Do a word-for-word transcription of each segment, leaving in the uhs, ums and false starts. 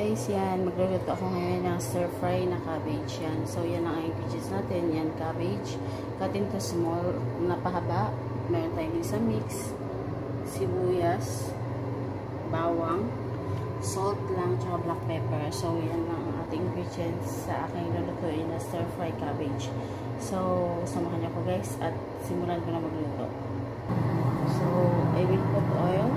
guys, yan, magluluto ako ngayon ng stir fry na cabbage yan. So yan ang ingredients natin, yan cabbage, cut into small, napahaba, meron tayong isa mix, sibuyas, bawang, salt lang, tsaka black pepper. So yan lang ang ating ingredients sa aking lulutuin na stir fry cabbage. So samahan niyo ko guys at simulan ko na magluto. So I will put oil.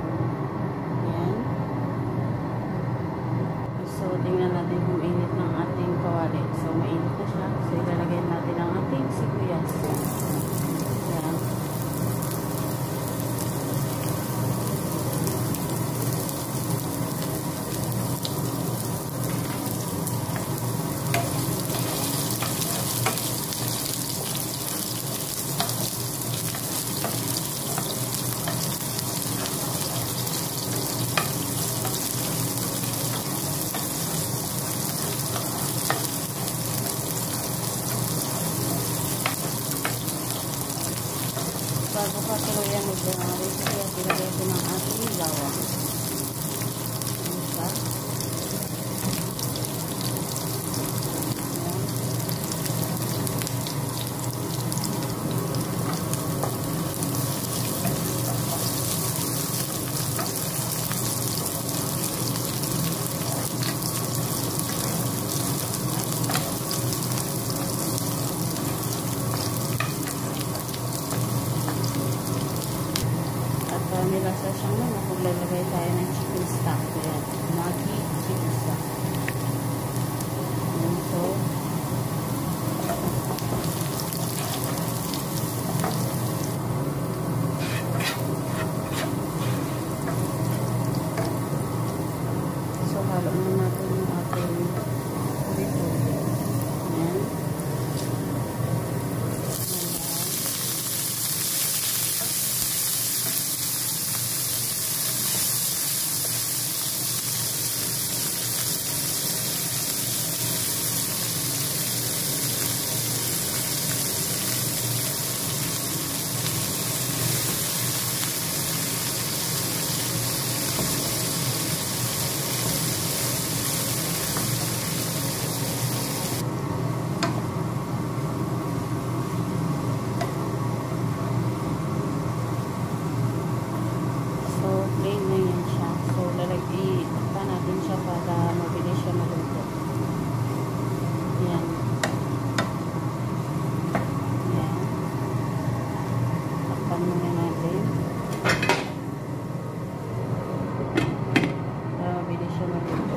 So, tingnan natin kung init ng ating kawali. So, mainit na siya. So, ilalagay natin ang ating sibuyas. Ayan. Bago pa tuluyan mag-dangari, kaya ilagay ko ng ating bawang. Ano siya? Nilasa siyang na kung lalagay tayo ng chicken stock. Ayan, Maggi chicken stock. Ayan, so so halo na natin yung ating dito. Ayan. para mabilis siya maluto. Yan. Yan. Takpan muna natin. Para mabilis siya maluto.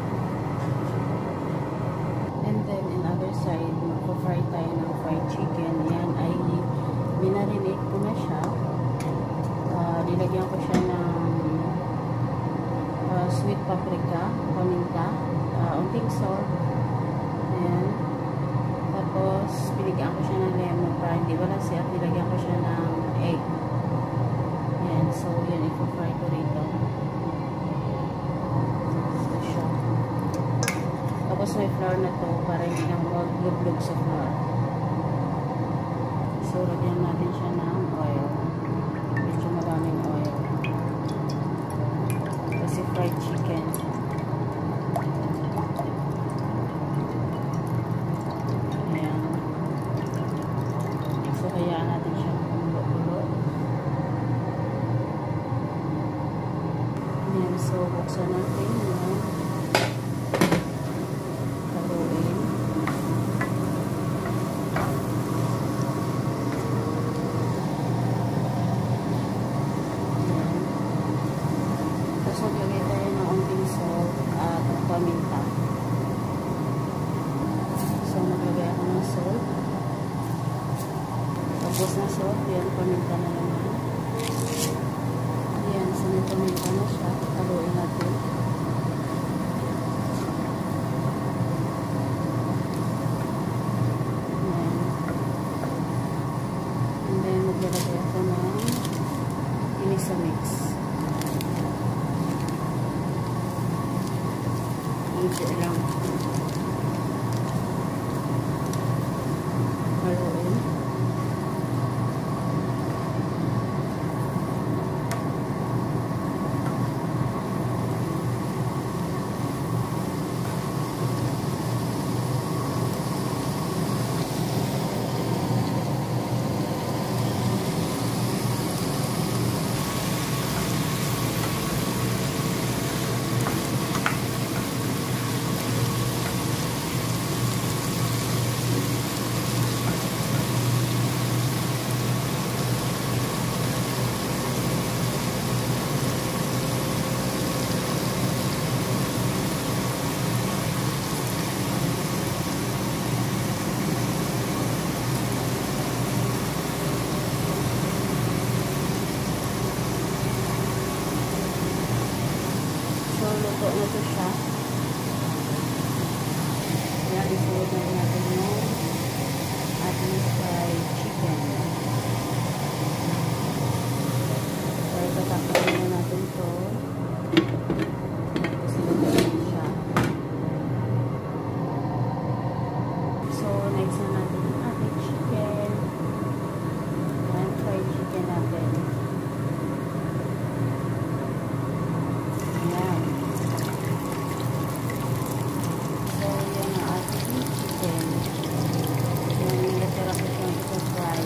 And then, in other side, magpo-fry tayo ng fried chicken. Yan ay minarinate ko na siya. Uh, nilagyan ko siya ng Uh, sweet paprika, paminta, uh, unting salt, ayan. Tapos, binigyan ko siya ng lemon para hindi wala siya at nilagyan ko siya ng egg. Ayan, so yan, i-fry ko rito. Ito siya. Tapos may flour na to para hindi na mag-lug-lug sa flour. So, lagyan natin siya ng oil. Medyo maraming oil. Kasi fried chicken. Ayan. So, hayaan natin siya kumulo-kulo. Ayan. So, buksan natin yung haluin. So, maglagay tayo ng unting salt at paminta. So, maglagay ako ng salt. Tapos na salt, yan, paminta na naman. Yan, so may paminta na siya. Haluin natin. Yan. And then, maglagay ako ng inisa mix. Ito lang. Haluin. luto na to siya. Ayan, isulod na natin yung ating fried chicken. So, itatakpan na natin to. Isulod na siya. So, next na natin yung ating chicken. Ayan, fried chicken natin. Ayan. So, yan ang ating chicken. Ayan, nilatira ko siyang ito-fry.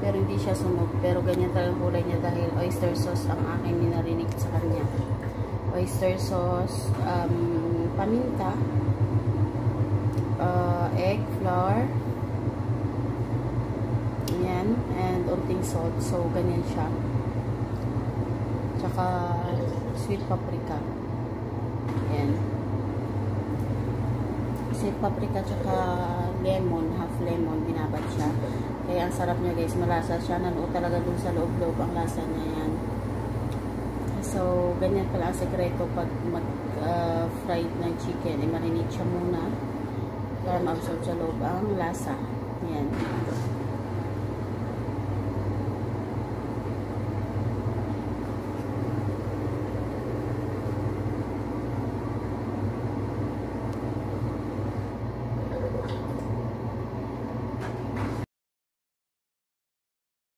pero hindi siya sunog. Pero ganyan talagang kulay niya dahil oyster sauce ang aking ninarinig sa kanya. Oyster sauce, um, paminta, uh, egg, flour, yan, and unting salt. So, ganyan siya. Tsaka, sweet paprika. Yan. Sweet paprika tsaka lemon, half lemon, binabad siya. Kaya ang sarap niya guys, malasa siya. Nanuot talaga dun sa loob-loob ang lasa niya yan. So, ganyan pala ang sekreto pag mag-fried uh, ng chicken. I-marinate siya muna para ma-absorb sa loob ang lasa. Yan.